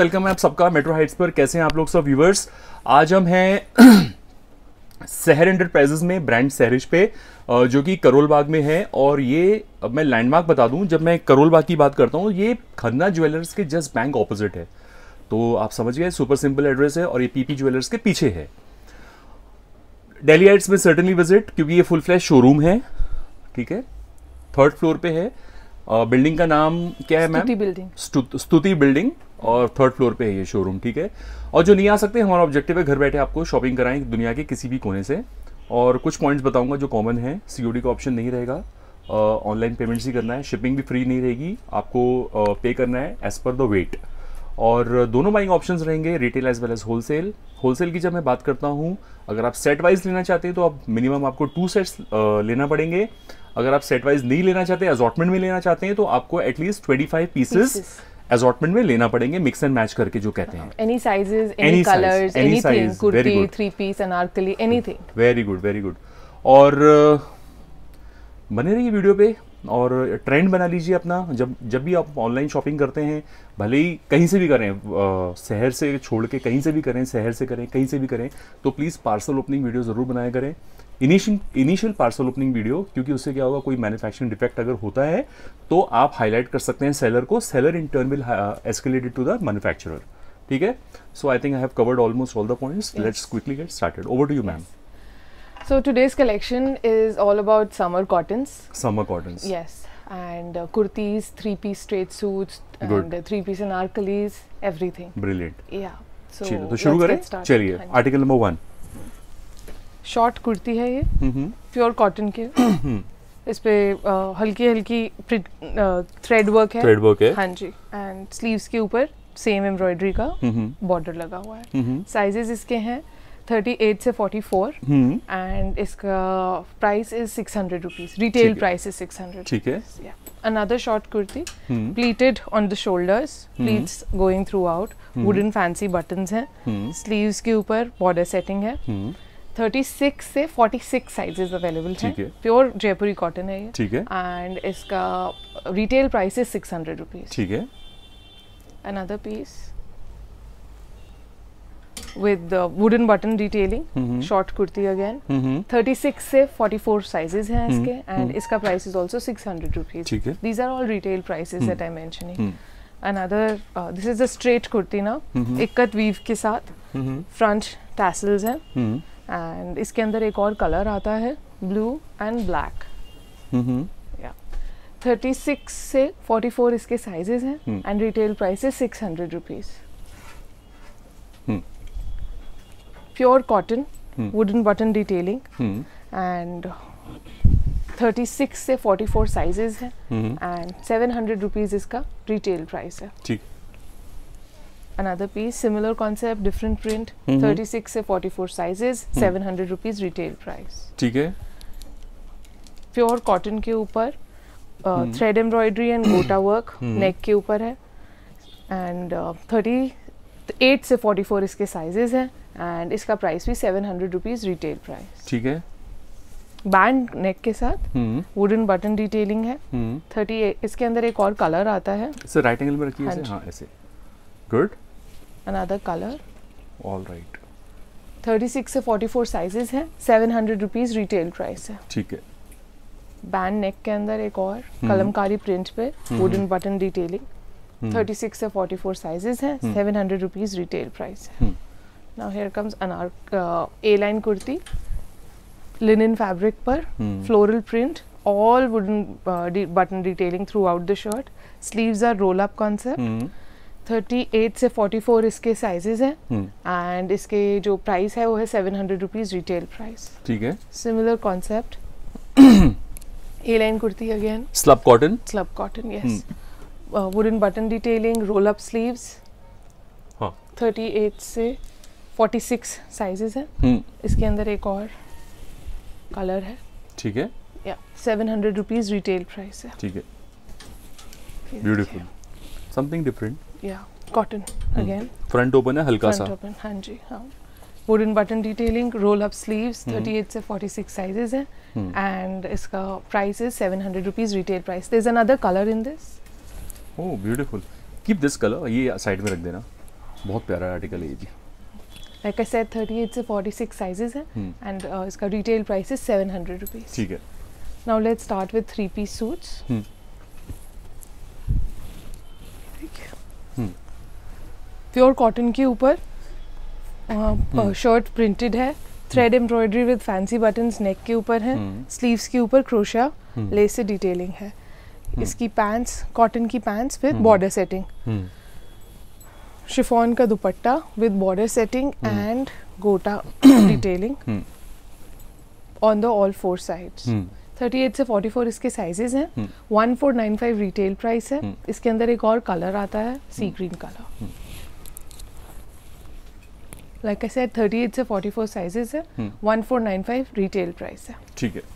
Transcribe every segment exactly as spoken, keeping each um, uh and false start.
Welcome है आप सबका मेट्रो हाइट्स पर। कैसे हैं आप लोग सब व्यूवर्स? आज हम हैं सहर एंटरप्राइजेज में, ब्रांड सहरिश पे, जो कि करोल बाग में है। और ये अब मैं लैंडमार्क बता दूं, जब मैं करोल बाग की बात करता हूं, ये खन्ना ज्वेलर्स के जस्ट बैंक ऑपोजिट है। तो आप समझ गए, सुपर सिंपल एड्रेस है और ये पीपी ज्वेलर्स के पीछे है। डेलीहाइट्स में सर्टेनली विजिट, क्योंकि ये फुल फ्लैश शोरूम है। ठीक है, थर्ड फ्लोर पे है। बिल्डिंग का नाम क्या है मैम? स्तुति बिल्डिंग। स्तु, स्तुति बिल्डिंग, और थर्ड फ्लोर पे है ये शोरूम। ठीक है, और जो नहीं आ सकते, हमारा ऑब्जेक्टिव है घर बैठे आपको शॉपिंग कराएं दुनिया के किसी भी कोने से। और कुछ पॉइंट्स बताऊंगा जो कॉमन है। सीओडी का ऑप्शन नहीं रहेगा, ऑनलाइन पेमेंट्स ही करना है, शिपिंग भी फ्री नहीं रहेगी, आपको पे करना है एज पर द वेट। और दोनों बाइंग ऑप्शंस रहेंगे, retail as well as wholesale. Wholesale की जब मैं बात करता हूँ, अगर आप सेट वाइज लेना चाहते हैं तो आप मिनिमम आपको टू सेट्स लेना पड़ेंगे। अगर आप सेट वाइज नहीं लेना चाहते, असॉर्टमेंट में लेना चाहते हैं, तो आपको at least twenty five pieces assortment में लेना पड़ेंगे, मिक्स एंड मैच करके जो कहते हैं। Any sizes, any colours, anything, kurti, three piece, Anarkali, anything. Very good, very good. और बने रहिए वीडियो पे और ट्रेंड बना लीजिए अपना। जब जब भी आप ऑनलाइन शॉपिंग करते हैं, भले ही कहीं से भी करें, शहर से छोड़ के कहीं से भी करें, शहर से करें, कहीं से भी करें, तो प्लीज़ पार्सल ओपनिंग वीडियो ज़रूर बनाया करें। Initial initial parcel opening video, क्योंकि उससे क्या होगा, कोई मैन्युफैक्चरिंग डिफेक्ट अगर होता है तो आप हाईलाइट कर सकते हैं सेलर को। Seller in turn will escalated to the manufacturer. ठीक है, so I think I have covered almost all the points. Let's quickly get started. Over to you ma'am. So today's collection is all about summer cottons. Summer cottons. Yes, and uh, kurtis, three-piece straight suits, Good. and uh, three-piece anarkalis, everything. Brilliant. Yeah. So चलिए तो शुरू करें। चलिए, article number one. Short kurti है ये, pure cotton के। इस पे uh, हल्की हल्की थ्रेड वर्क है। थ्रेड वर्क है। हाँ जी। एंड स्लीव्स के ऊपर सेम एम्ब्रॉयडरी का बॉर्डर लगा हुआ है। साइजेस इसके हैं थर्टी एट से फोर्टी फोर, एंड इसका price is six hundred rupees. Retail price is six hundred. ठीक है। Another short kurti, pleated on the shoulders, pleats going throughout, wooden fancy buttons हैं, स्लीव्स के ऊपर बॉर्डर सेटिंग है। Thirty six से forty six sizes available हैं। Pure Jaipuri cotton है ये। ठीक है। एंड इसका retail price is six hundred rupees. ठीक है। Another piece with the wooden button detailing, mm-hmm. short kurti again, mm-hmm. thirty-six से forty-four sizes हैं mm-hmm. इसके, and mm-hmm. इसका price is also six hundred rupees. ठीक है. These are all retail prices mm-hmm. that I'm mentioning. Mm-hmm. Another, uh, this is a straight kurti now, mm-hmm. Ikat weave के साथ, mm-hmm. front tassels हैं, mm-hmm. and इसके अंदर एक और color आता है, blue and black. Mm-hmm. Yeah. thirty-six से forty-four इसके sizes हैं, mm-hmm. and retail price is six hundred rupees. Mm-hmm. Pure cotton, hmm. wooden button detailing, hmm. and thirty-six से forty-four sizes है, hmm. and seven hundred rupees इसका retail price है। ठीक। Another piece, similar concept, different print, hmm. thirty-six से forty-four sizes, hmm. seven hundred rupees retail price। ठीक है। Pure cotton के ऊपर uh, hmm. thread embroidery and gota work, hmm. neck के ऊपर है, and uh, thirty-eight से forty-four इसके sizes है, एंड इसका प्राइस भी seven hundred rupees retail price. ठीक है। बैंड नेक के साथ, वुडन बटन डिटेलिंग है। थर्टी एट इसके अंदर एक और कलर आता है। इसे राइट एंगल में रखिए। हाँ, हाँ ऐसे। Good. Another colour. All right. Thirty six से फोर्टी फोर साइजेस हैं, seven hundred rupees retail price है। ठीक है। बैंड नेक के अंदर एक और कलमकारी प्रिंट पे wooden button detailing, thirty six से फोर्टी फोर साइजेस हैं, seven hundred rupees retail price है। Now here comes anark uh, A-line kurti, linen fabric पर, hmm. floral print, all wooden uh, de button detailing throughout the shirt. Sleeves are roll up concept. Hmm. thirty-eight से forty-four इसके sizes हैं, hmm. and इसके जो price है वो है seven hundred rupees retail price. ठीक है। Similar concept. A-line kurti again. Slub cotton. Slub cotton, yes. Hmm. Uh, wooden button detailing, roll up sleeves. हाँ. thirty-eight से forty-six साइजेस हैं। hmm. इसके अंदर एक और कलर है। ठीक है। या seven hundred rupees retail price है। ठीक है। Beautiful, something different. या कॉटन अगेन। फ्रंट ओपन है हल्का सा। फ्रंट ओपन, हाँ जी। हाँ, wooden button detailing, roll up sleeves, thirty eight से फोर्टी सिक्स साइजेस हैं, एंड इसका price is seven hundred rupees retail price. There is another colour in this. Oh beautiful, keep this colour, ये side में रख देना। बहुत प्यारा article है ये जी। Like I said, thirty-eight से forty-six sizes हैं हम्म, and uh, इसका retail price is seven hundred rupees. ठीक है। Now let's start with three piece suits. Hmm, hmm, pure cotton के ऊपर शर्ट प्रिंटेड है, thread embroidery with fancy buttons neck के ऊपर है, हम्म, स्लीव्स के ऊपर क्रोशिया हम्म, लेस से डिटेलिंग है। हम्म, इसकी पैंट्स कॉटन की pants with hmm, border setting, hmm, chiffon का dupatta with border setting hmm, and gota detailing hmm, on the all four sides. Hmm, thirty-eight से forty-four इसके sizes हैं, hmm, one four nine five retail price है। Hmm, इसके अंदर एक और colour आता है sea green colour. Hmm, like I said thirty-eight से forty-four साइजेस है, hmm, one four nine five retail price है। ठीक है।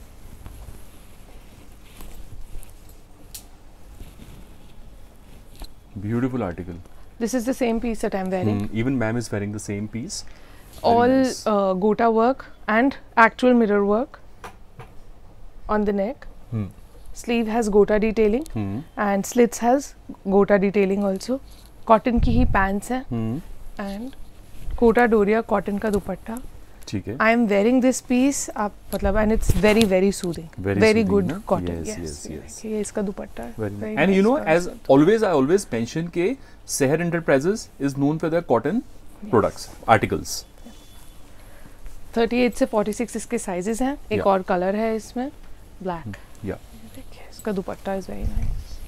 Beautiful article. This is the same piece that I'm wearing. Even ma'am is wearing the same piece. All uh, gota work and actual mirror work on the neck. Sleeve has gota detailing and slits has gota detailing also. Cotton की ही pants है and Kota Doria cotton का दुपट्टा। ठीक है। I am wearing this piece आप मतलब and it's very very soothing, Very very soothing, good ना? cotton. Yes, Yes, yes, yes. ये इसका दुपट्टा है। Very Very nice. And you nice know, for as us. always, I always mention के Seher Enterprises is known for their cotton products, articles. thirty-eight से forty-six इसके sizes हैं। एक Yeah. और colour है इसमें ब्लैक। Yeah. देखिए इसका दुपट्टा इज वेरी नाइस।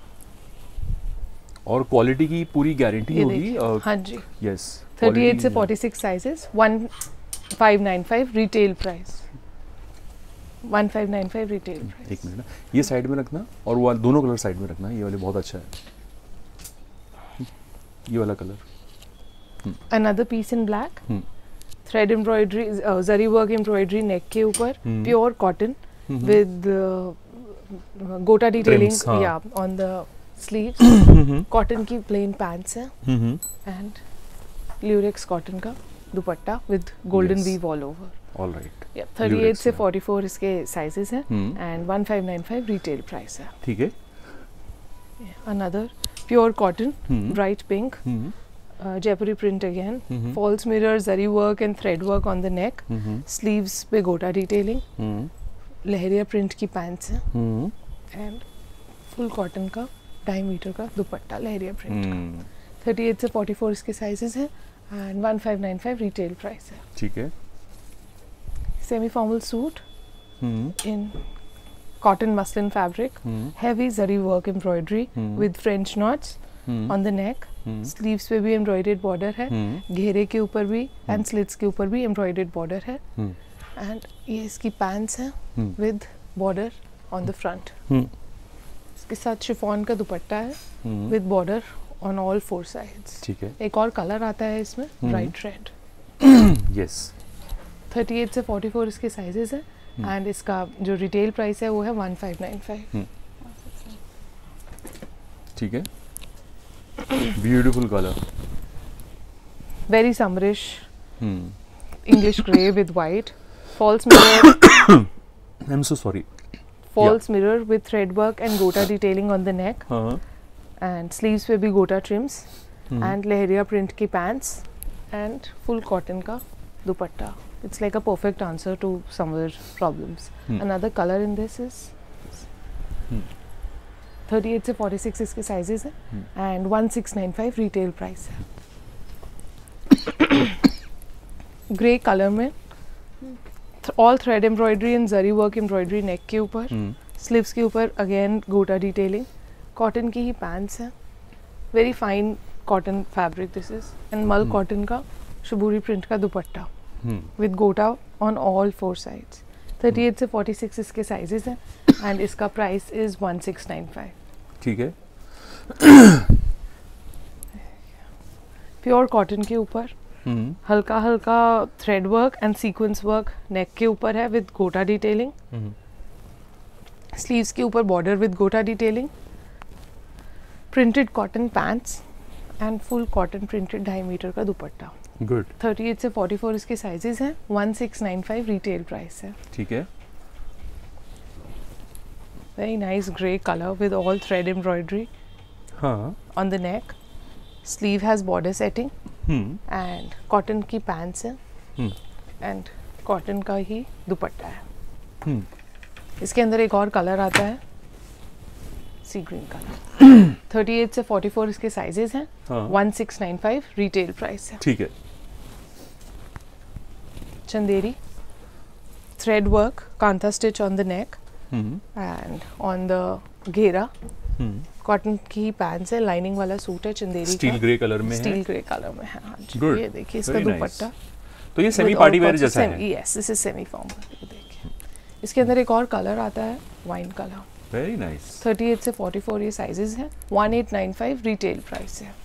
और क्वालिटी की पूरी गारंटी ये होगी। देखिए हाँ जी। यस। thirty-eight से forty-six sizes one five nine five retail price, one five nine five retail एक प्राइस। मिनट ना, ये साइड में रखना और वो दोनों कलर साइड में रखना। ये वाले बहुत अच्छा है, ये वाला colour. Another piece in black, hmm, thread embroidery zari work embroidery neck के ऊपर, hmm, pure cotton hmm, with uh, gota detailing Trims, हाँ. yeah on the sleeves. Hmm, cotton की प्लेन पैंट्स हैं हम्म, एंड ल्यूरेक्स कॉटन का dupatta with golden Yes. Weave all over. All right. thirty-eight Lurex, से yeah. forty-four इसके sizes हैं hmm, and one five nine five retail price है। ठीक है। Another pure cotton hmm, bright pink hmm, Jaipuri print again, hmm, false mirror zari work and thread work on the neck, hmm, sleeves पे gota detailing, हम्म, लहरिया print की pants हैं hmm, and full cotton का ढाई metre का दुपट्टा लहरिया print का। हम्म, thirty-eight से forty-four इसके sizes हैं and one five nine five retail price है। ठीक है। Semi formal suit hmm, in cotton muslin fabric, hmm, heavy zari work embroidery hmm, with French knots hmm, on the neck, hmm, sleeves पे भी embroidered border है, हम्म, घेरे के ऊपर भी एंड स्लिट्स के ऊपर भी एम्ब्रॉयडेड बॉर्डर है हम्म, एंड ये इसकी पैंट्स हैं hmm, with border on the front. Hmm, इसके साथ शिफॉन का दुपट्टा है hmm, with border on all four sides. ठीक है। एक और कलर आता है इसमें हम्म। Bright red. यस। thirty-eight से forty-four इसके साइजेस हैं हम्म। एंड इसका जो रिटेल प्राइस है वो है one five nine five। ठीक है। Beautiful colour. Very summerish hmm, English grey with white, false mirror I am so sorry. false mirror with thread work and gota detailing on the neck हाँ, and sleeves पे भी gota trims hmm, and lehariya print की pants and full cotton का दुपट्टा। It's like a perfect answer to summer problems. Hmm. Another color in this is Hmm. thirty-eight से forty-six इसके sizes हैं Hmm. and one six nine five retail price है। Grey colour में all thread embroidery and zari work embroidery neck के ऊपर, हम्म, sleeves के ऊपर again गोटा डिटेलिंग, कॉटन की ही पैंट्स हैं, very fine cotton fabric this is and mul Hmm. Cotton का शबूरी प्रिंट का dupatta hmm, with gota on all four sides. thirty-eight से forty-six इसके साइजेस हैं एंड इसका price is one six nine five। ठीक है। प्योर कॉटन के ऊपर हम्म, हल्का हल्का thread work and sequence work neck के ऊपर है with gota detailing, hmm, sleeves के ऊपर border with gota detailing, printed cotton pants and full cotton printed ढाई मीटर का दुपट्टा। गुड। thirty-eight से forty-four इसके साइजेस हैं, one six nine five retail price है। ठीक है। Very nice grey colour with all thread embroidery हाँ। on the neck, sleeve has border setting and cotton की पैंट्स हैं एंड कॉटन का ही दुपट्टा है। इसके अंदर एक और कलर आता है sea green colour. Thirty eight से फोर्टी फोर इसके साइजेस हैं। One six nine five retail price है। ठीक है। Chanderi thread work kantha stitch on the neck and on the घेरा। कॉटन की पैंट्स है, लाइनिंग वाला सूट है चंदेरी स्टील का। ग्रे कलर में स्टील है। ग्रे कलर में है। हाँ जी। Good. ये देखिए इसका Very nice. दुपट्टा। तो ये सेमी पार्टी वेयर जैसा है। Yes, this is semi formal. ये देखिए इसके अंदर एक और कलर आता है wine colour. Very nice. Thirty eight से फोर्टी फोर ये साइजेस हैं। One eight nine five retail price है।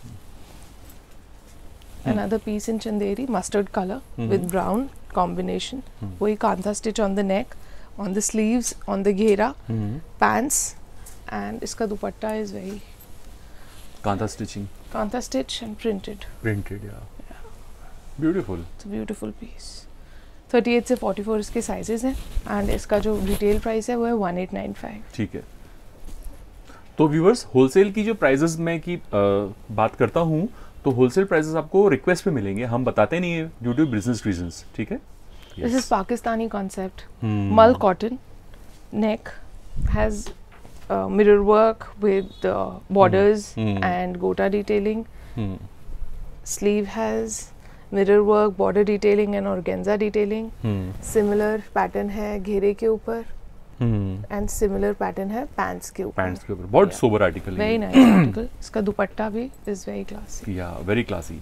Another piece in Chanderi, mustard color with brown combination. वही kantha stitch on the neck, on the sleeves, on the घेरा, pants, and इसका dupatta is very kantha stitching, kantha stitch and printed. Printed या beautiful. It's a beautiful piece. Thirty eight से forty four इसके sizes हैं and इसका जो retail price है वो है वन एट नाइन फाइव। ठीक है। तो व्यूअर्स, होलसेल की जो प्राइजेस में की आ, बात करता हूँ तो होलसेल प्राइसेस आपको रिक्वेस्ट पे मिलेंगे, हम बताते नहीं है ड्यू टू बिजनेस रीजंस। ठीक है। This is Pakistani concept. Mul cotton, neck has mirror work with borders and gota detailing. Sleeve has mirror work, border detailing and organza detailing. Similar pattern है घेरे के ऊपर एंड सिमिलर पैटर्न है पैंट्स के ऊपर। Pants के ऊपर बहुत सोबर आर्टिकल है। Very nice article. इसका दुपट्टा भी is very classy. Yeah very classy.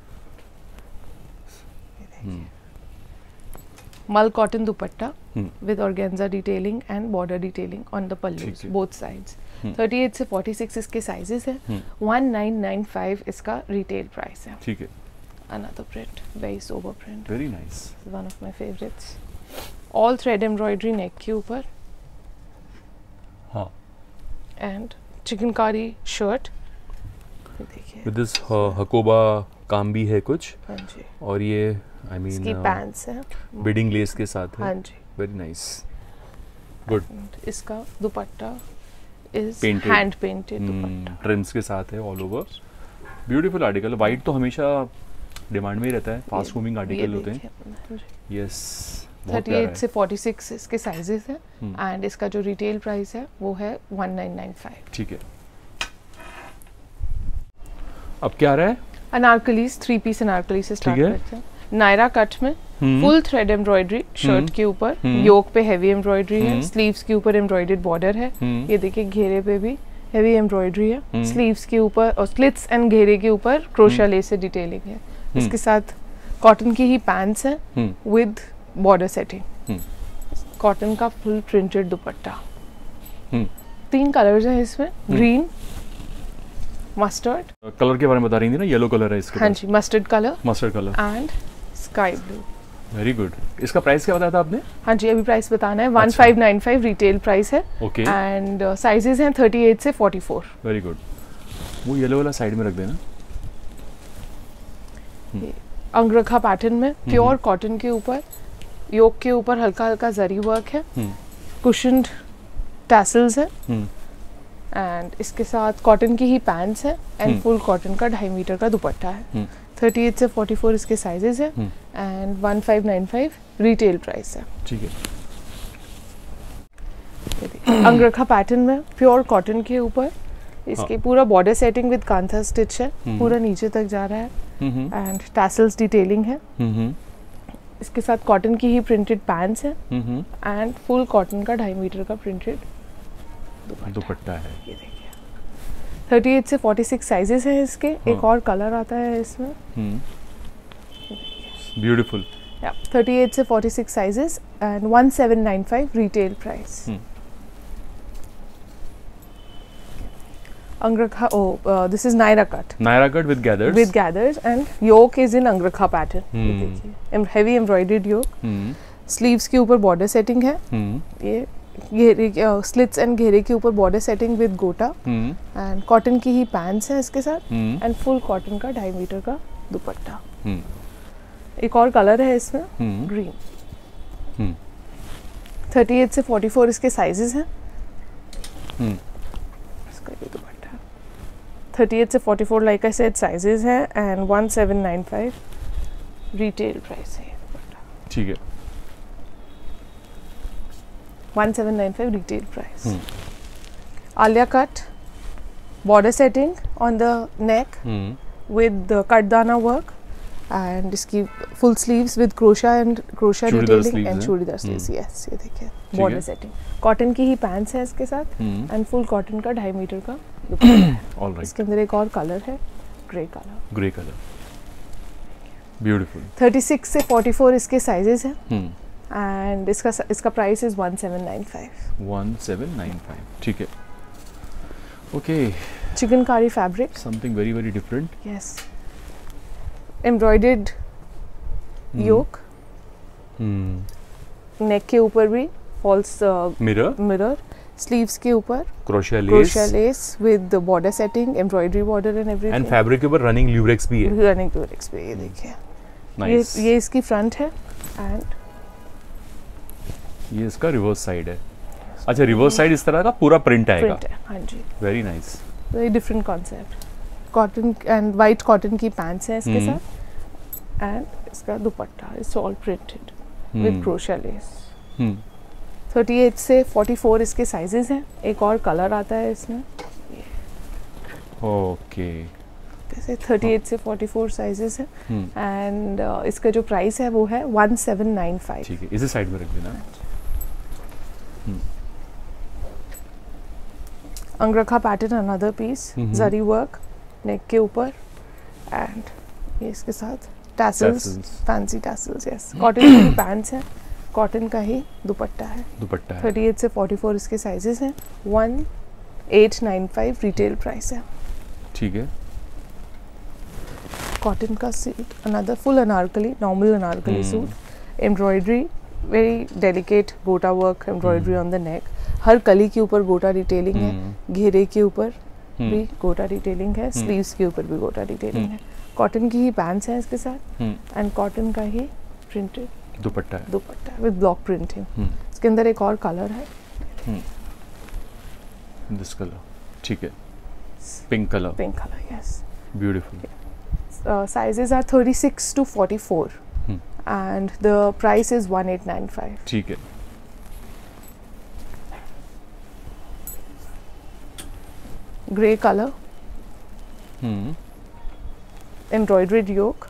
Mul cotton dupatta with organza detailing and border detailing on the pallus both sides. Thirty eight से फोर्टी सिक्स इसके साइजेस हैं। वन नाइन नाइन फाइव इसका retail price है। ठीक है। Another print, very sober print. Very nice. One of my favorites. All thread embroidery neck के ऊपर हाँ। and chikankari shirt। ये देखिए। विद दिस हकोबा काम भी है कुछ। हाँ जी। और ये आई मीन इसकी पैंट्स है। बीडिंग लेस के साथ है। हाँ जी। Very nice. गुड। इसका dupatta is Painted. hand painted dupatta. Trims के साथ है all over. Beautiful article. White तो हमेशा डिमांड में ही रहता है, फास्ट मूविंग आर्टिकल होते हैं। यस। थर्टी एट से फोर्टी सिक्स इसके साइजेस हैं एंड इसका जो रिटेल प्राइस है वो है वन नाइन नाइन फाइव। ठीक है। अब क्या आ रहा है? अनारकलीज, थ्री पीस अनारकली से स्टार्ट ठीक है। करते हैं। नायरा कट में फुल थ्रेड एम्ब्रॉयडरी शर्ट के ऊपर, योक पे हैवी एम्ब्रॉयडरी है, स्लीव्स के ऊपर एम्ब्रॉयडर्ड बॉर्डर है। ये देखिए घेरे पे भी हैवी एम्ब्रॉयडरी है, स्लीव्स के ऊपर और स्लिट्स एंड घेरे के ऊपर क्रोशिया लेस से डिटेलिंग है। इसके साथ कॉटन की ही पैंट्स हैं विद बॉर्डर सेटिंग। कॉटन का फुल प्रिंटेड दुपट्टा। तीन कलर्स हैं इसमें, ग्रीन, मस्टर्ड। कलर के बारे में बता रही थी ना, येलो कलर है इसका। हाँ जी, mustard colour, mustard colour and sky blue. Very good. इसका प्राइस क्या बताया था आपने? हाँ जी, अभी प्राइस बताना है। One five nine five retail price है। ओके। एंड साइजेस हैं थर्टी एट से फोर्टी फोर। Very good. वो येलो वाला साइड में रख देना। अंगरखा पैटर्न में प्योर कॉटन के ऊपर, योक के ऊपर हल्का हल्का जरी वर्क है, कुशन्ड टैसल्स है एंड इसके साथ कॉटन की ही पैंट्स है एंड फुल कॉटन का ढाई मीटर का दुपट्टा है। थर्टी एट से फोर्टी फोर इसके साइजेस है and one five nine five retail price है। ठीक है। अंगरखा पैटर्न में प्योर कॉटन के ऊपर इसके हाँ। पूरा border setting with kantha stitch है, पूरा नीचे तक जा रहा है एंड टैसल्स डिटेलिंग है। इसके साथ कॉटन की ही प्रिंटेड पैंट्स है एंड फुल कॉटन का ढाई मीटर का प्रिंटेड दुपट्टा है। ये देखिए। थर्टी एट से फोर्टी सिक्स साइजेस हैं इसके। हाँ। एक और कलर आता है इसमें। ब्यूटीफुल। या थर्टी एट से forty six sizes and one seven nine five retail price. Angrakha, oh, uh, this is Naira cut. Naira cut with gathers. With gathers and yoke is in Angrakha pattern. ये देखिए, em- heavy embroidered yoke. Hmm. Sleeves के ऊपर border setting है. Hmm. ये घेरे uh, slits and घेरे के ऊपर border setting with gota. Hmm. And cotton की ही pants है इसके साथ. Hmm. And full cotton का ढाई मीटर का दुपट्टा. Hmm. एक और कलर है इसमें, Hmm. Green. Hmm. Thirty eight से फोर्टी फोर इसके साइजेस हैं। Hmm. इसका ये दुपट्टा। थर्टी एट से forty four like I said sizes हैं and one seven nine five retail price है। ठीक है, one seven nine five retail price. Alia cut border setting on the neck with cutdana work and इसकी full sleeves with crochet and crochet detailing and churidar sleeves. Yes, ये देखिए border setting. Cotton की ही pants है इसके साथ एंड फुल कॉटन का ढाई मीटर का दुपट्टा है। Alright. इसके अंदर एक और कलर है grey colour. Grey colour, beautiful. Thirty six से फोर्टी फोर इसके साइजेस हैं एंड इसका इसका price is one seven nine five. One seven nine five, ठीक है। Okay, chikankari fabric, something very very different. Yes, embroidered yoke, neck के ऊपर भी फॉल्स मिरर मिरर, स्लीव्स के ऊपर crochet lace, crochet lace with border setting, embroidery border and everything and fabric के ऊपर running Lurex भी है। रनिंग ल्यूरेक्स पे, ये देखिए। नाइस। ये ये इसकी फ्रंट है एंड ये इसका रिवर्स साइड है। अच्छा, रिवर्स साइड इस तरह का पूरा प्रिंट आएगा। प्रिंट है, हाँ जी। Very nice, very different concept. Cotton and white cotton की पैंट्स हैं इसके साथ एंड इसका dupatta it's all printed with crochet lace. Thirty eight से फोर्टी फोर इसके साइजेस हैं। एक और कलर आता है इसमें। ओके, जैसे थर्टी एट से फोर्टी फोर साइजेस हैं एंड uh, इसका जो प्राइस है वो है वन सेवन नाइन फाइव। ठीक है, इसे साइड में रख देना। Angrakha pattern another piece, zari work neck के ऊपर एंड ये इसके साथ tassels, fancy tassels. Yes, cotton की पैंट्स हैं, कॉटन का ही दुपट्टा है। दुपट्टा है। थर्टी एट से फोर्टी फोर इसके साइजेस हैं। One eight nine five retail price है। ठीक है, कॉटन का suit, another full Anarkali, normal Anarkali suit, embroidery, very delicate gota work embroidery on the neck. हर कली के ऊपर गोटा डिटेलिंग है, घेरे के ऊपर भी गोटा डिटेलिंग है, स्लीव्स के ऊपर भी गोटा डिटेलिंग है। कॉटन की ही पैंट्स हैं इसके साथ एंड कॉटन का ही प्रिंटेड दुपट्टा है। Dupatta with block printing. इसके अंदर एक और कलर है, दिस कलर, ठीक है, pink colour. Pink colour, yes, beautiful. Sizes are thirty six to forty four and the price is one eight nine five. ठीक है, ग्रे कलर, एम्ब्रॉयडर्ड योक,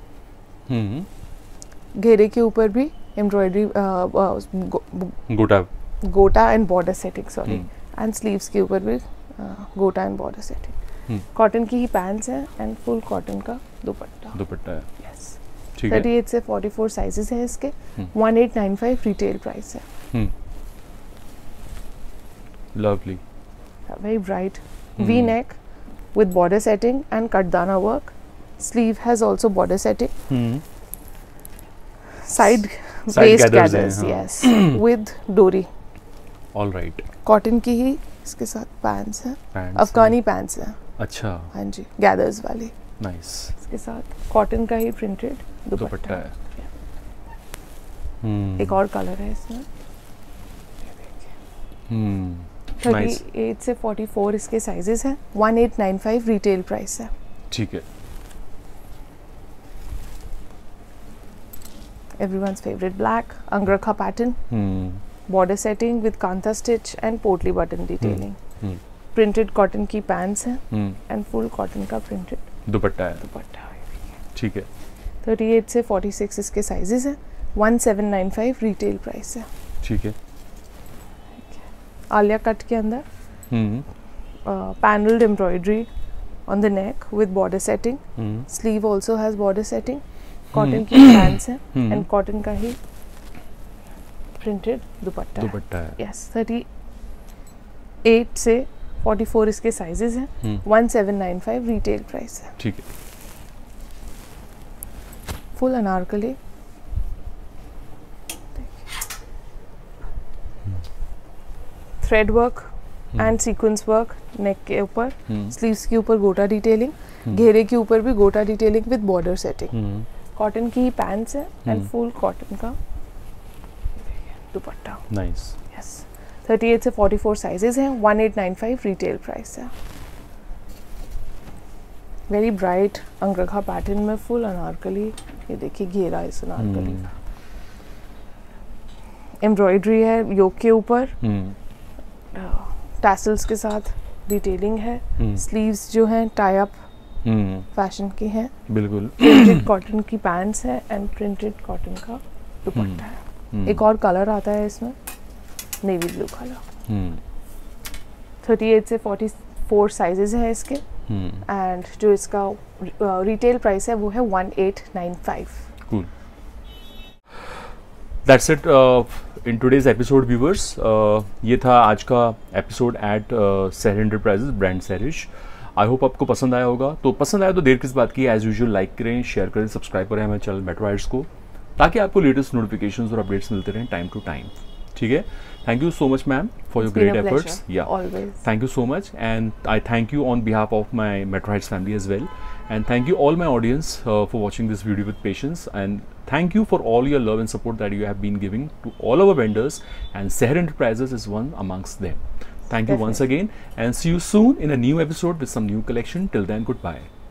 घेरे के ऊपर भी embroidery gota gota and border setting, sorry, and sleeves के ऊपर भी gota and border setting. Cotton की ही पैंट्स हैं एंड फुल कॉटन का दुपट्टा दुपट्टा है। यस, ठीक है। थर्टी एट से फोर्टी फोर साइजेस हैं इसके। One eight nine five retail price है। Lovely, very bright V neck with border setting and kardana work. Sleeve has also border setting. Hmm. Side, Side waist gathers, gathers, हैं, हाँ. yes, with dori. All right. Cotton की ही इसके साथ pants हैं, Pants अफगानी pants हैं, अच्छा, हाँ जी, gathers वाली। nice. इसके साथ cotton का ही printed दुपट्टा दुपट्टा है। Hmm. एक और कलर है इसमें। Hmm. थर्टी एट से फोर्टी फोर इसके साइजेस हैं। One eight nine five retail price है। ठीक है। Everyone's favorite black angrakha pattern, Hmm. border setting with kanta stitch and potli button detailing. Hmm. Printed cotton की pants हैं Hmm. and full cotton का printed dupatta है। दुपट्टा है। ठीक है। थर्टी एट से फोर्टी सिक्स इसके साइजेस हैं। One seven nine five retail price है। ठीक है। आलिया कट के अंदर Hmm. Paneled embroidery on the neck with border setting. Hmm. Sleeve also has border setting. Cotton Hmm. की पैंट्स हैं Hmm. एंड कॉटन का ही प्रिंटेड दुपट्टा है। दुपट्टा है। यस, थर्टी एट से फोर्टी फोर इसके साइजेस हैं। Hmm. One seven nine five retail price है। ठीक है। Full Anarkali, thread work and sequence work neck के ऊपर, Hmm. स्लीव्स के ऊपर गोटा डिटेलिंग, Hmm. घेरे के ऊपर भी gota detailing with border setting. Hmm. Cotton की ही पैंट्स है एंड Hmm. फुल कॉटन का dupatta. Nice. Yes, thirty eight से फोर्टी फोर साइजेस हैं। One eight nine five retail price है। वेरी ब्राइट अंगरखा पैटर्न में फुल अनारकली, ये देखिए घेरा इस अनारकली का, एम्ब्रॉयडरी है योक के ऊपर, टैसल्स के साथ डिटेलिंग है, स्लीव्स जो हैं टाई अप फैशन की हैं, बिल्कुल प्रिंटेड कॉटन की पैंट्स है एंड प्रिंटेड कॉटन का दुपट्टा है। एक और कलर आता है इसमें, navy blue colour. Thirty eight से फोर्टी फोर साइजेस हैं इसके एंड जो इसका रिटेल प्राइस है वो है one eight nine five. Cool. That's it uh, in today's episode, viewers. Uh, ये था आज का episode at Sahar enterprises, brand Saharish. I hope आपको पसंद आया होगा। तो पसंद आया तो देर किस बात की, एज यूजुअल लाइक करें, शेयर करें, सब्सक्राइब करें हमारे चैनल मेट्रो हाइट्स को, ताकि आपको लेटेस्ट नोटिफिकेशंस और अपडेट्स मिलते रहें टाइम टू टाइम। ठीक है, thank you so much ma'am for your great efforts. Yeah thank you so much and I thank you on behalf of my Metro Heights family as well, and thank you all my audience uh, for watching this video with patience, and thank you for all your love and support that you have been giving to all our vendors, and Seher Enterprises is one amongst them. Thank you Definitely. once again, and see you soon in a new episode with some new collection. Till then, goodbye.